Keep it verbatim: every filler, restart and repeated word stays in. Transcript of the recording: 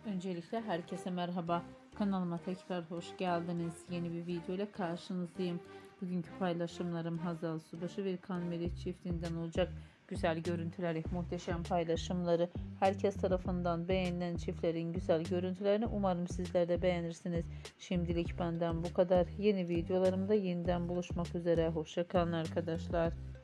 Öncelikle herkese merhaba. Kanalıma tekrar hoş geldiniz. Yeni bir video ile karşınızdayım. Bugünkü paylaşımlarım Hazal Subaşı ve Kan Melek çiftinden olacak. Güzel görüntüleri, muhteşem paylaşımları, herkes tarafından beğenilen çiftlerin güzel görüntülerini umarım sizler de beğenirsiniz. Şimdilik benden bu kadar. Yeni videolarımda yeniden buluşmak üzere. Hoşça kalın arkadaşlar.